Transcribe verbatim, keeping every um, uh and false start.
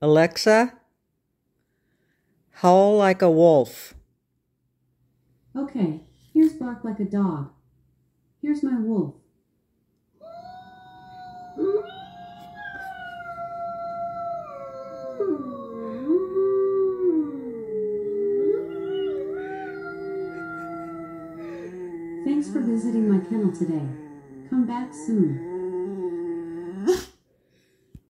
Alexa, howl like a wolf. Okay, here's bark like a dog. Here's my wolf. Thanks for visiting my kennel today. Come back soon.